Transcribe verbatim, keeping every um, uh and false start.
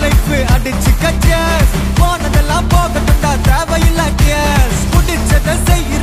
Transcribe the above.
life அடிச்சு கட்டியஸ் போனதெல்லாம் போகட்டும்டா தேவையில்ல டியர்ஸ் புடிச்சத செய்ய